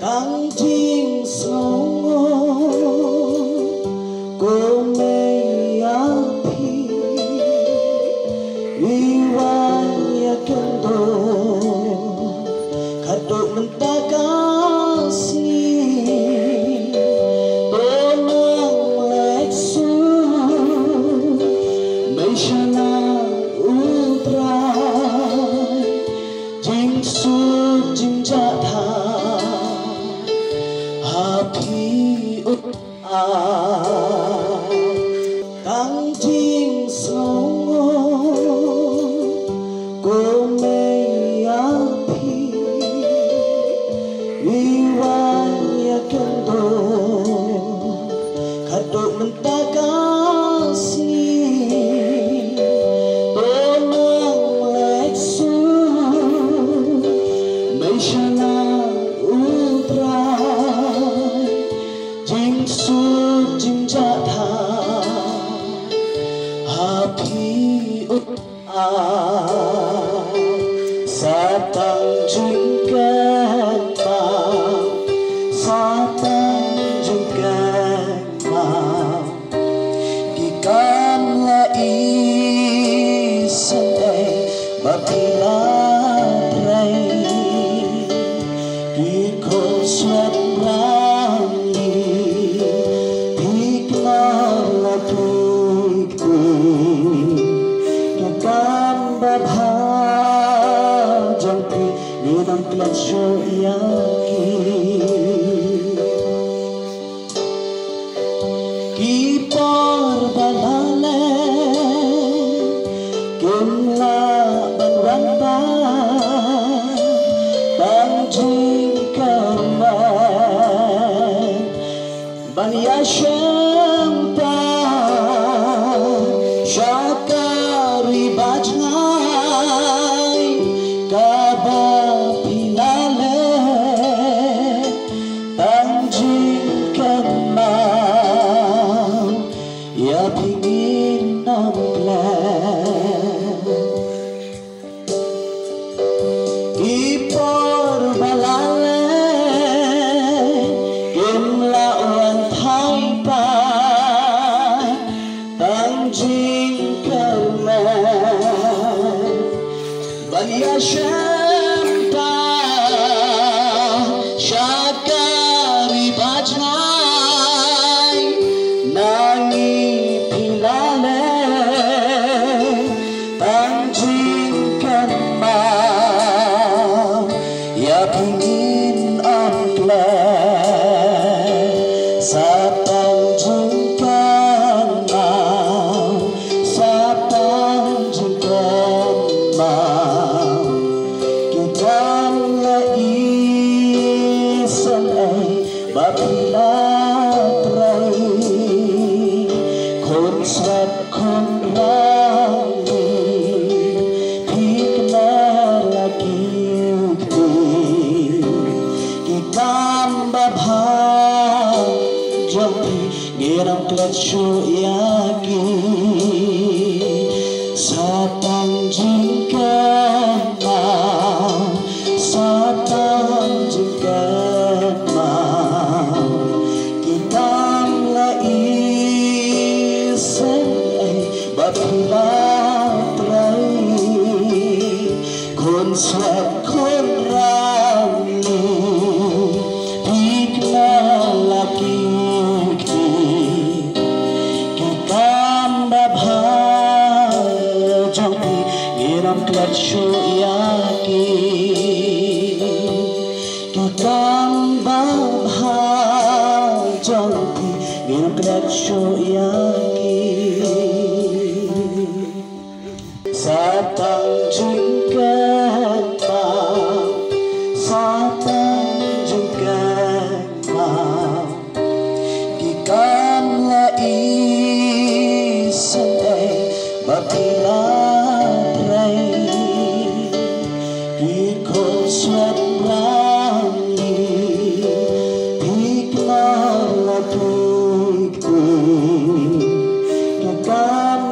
当今生活过美呀皮，你玩ya kendo kadok mentakasi tolong leksu meishana utrai jing su jing jatha happy ut a tang jing song cô mây api wiwanya kendo kadok mentakasi tolong leksu meishana utrai jing su jing jatha happy ut a Satang jingkan mau, satang jingkan mau, kikan la isan ay mapilatray, kikon swat rangi, piklar la tuig-tuig, kikan babha Nidang plasyo yaki Kipor balale Kimla banwan ba Bangjing kaman Banya syampa Syakari bajnay Kabah Ya pingin ang plan Ipor balale Kimlauan thay pa Tangjing kalman Banya syampa Syakari bajnay Nangi pingin ang plan sa pangjungkan mau, sa pangjungkan mau, kitang laisan ay mapilatray, kung swat kung rangi, pikna lagi Nirang plasyo yaki Satang jingkan mau Satang jingkan mau Kitang laisan ay mapilatray Kung swat kung rami Pikna laki Plasyo yaki Kitang babhajanti Nirang plasyo yaki Satang jingkan mau Satang jingkan mau Kikan laisan ay mapilatray Kikon swat rangi Piklar la tuig-tuig Kikan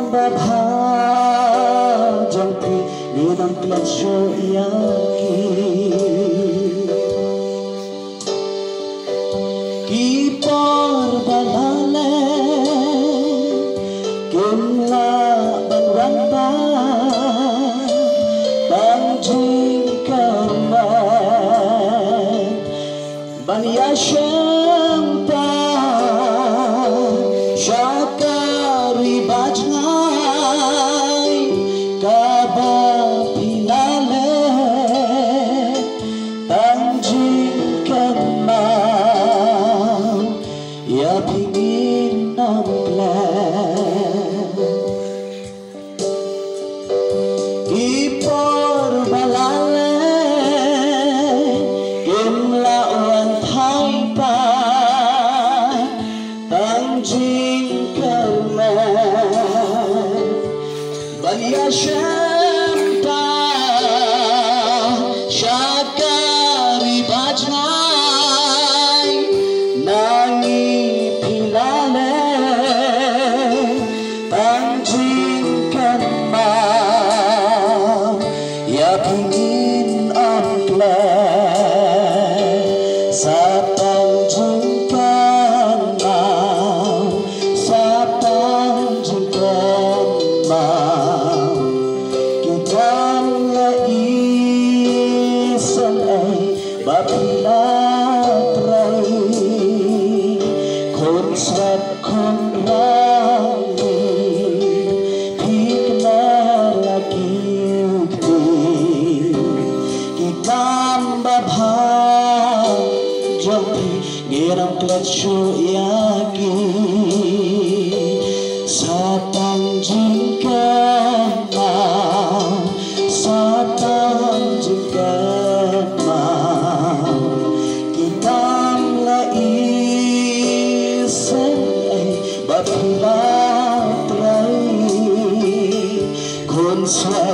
babhajanti Nirang plasyo yaki Syamta Syakari bajnai Kabapilale Tanjing kenal Ya pingin nangklan Ipor balale Kimlawan thaipa Tanjing kenal Baya Syamta Syakari bajnai Nangi pilale Tanjing kenal Ya pingin angklan Sa tanjing kenal Sa tanjing kenal Kita laisan ay bapilatray Kon sweat kon rami Hikna lagi Kita babhan Jompi Girang kletsyo yaki Sa tanjing kenal Sa tanjing kenal Kitang laisan ay bapilatray Kon sweat